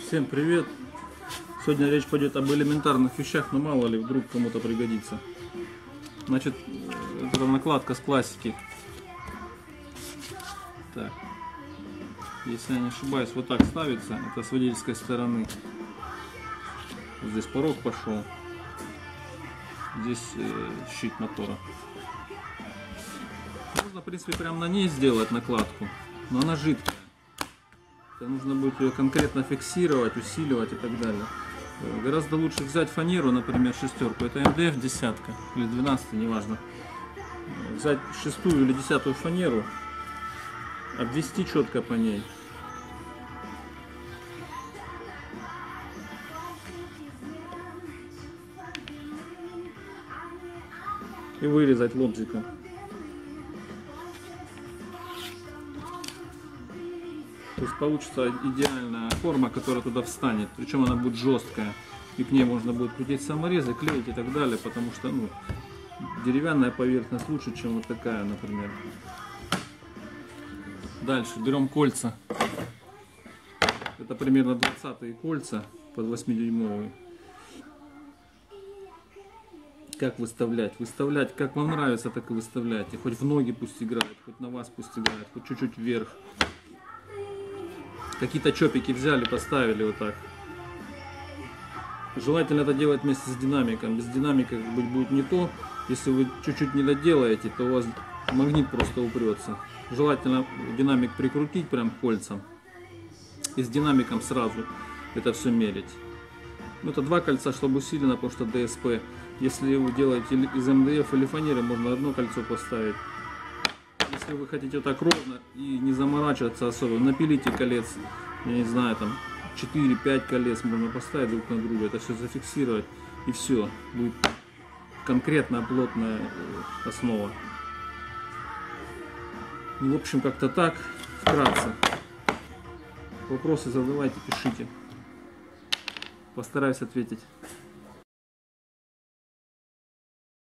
Всем привет! Сегодня речь пойдет об элементарных вещах, но мало ли, вдруг кому-то пригодится. Значит, это накладка с классики. Так, если я не ошибаюсь, вот так ставится, это с водительской стороны. Вот здесь порог пошел, здесь щит мотора. Можно, в принципе, прямо на ней сделать накладку, но она жидкая. Это нужно будет ее конкретно фиксировать, усиливать и так далее. Гораздо лучше взять фанеру, например, шестерку. Это МДФ десятка или 12, неважно. Взять шестую или 10-ю фанеру, обвести четко по ней. И вырезать лобзиком. То есть получится идеальная форма, которая туда встанет. Причем она будет жесткая. И к ней можно будет крутить саморезы, клеить и так далее. Потому что деревянная поверхность лучше, чем вот такая, например. Дальше берем кольца. Это примерно 20-е кольца под 8-дюймовые. Как выставлять? Выставлять как вам нравится, так и выставляйте. Хоть в ноги пусть играет, хоть на вас пусть играет, хоть чуть-чуть вверх. Какие-то чопики взяли, поставили вот так. Желательно это делать вместе с динамиком. Без динамика будет не то. Если вы чуть-чуть не доделаете, то у вас магнит просто упрется. Желательно динамик прикрутить прям к кольцам. И с динамиком сразу это все мерить. Это два кольца, чтобы усилено, потому что ДСП. Если вы делаете из МДФ или фанеры, можно одно кольцо поставить. Если вы хотите так ровно и не заморачиваться особо, напилите колец, я не знаю, там 4-5 колец можно поставить друг на друга, это все зафиксировать, и все, будет конкретная плотная основа. В общем, как-то так, вкратце. Вопросы задавайте, пишите. Постараюсь ответить.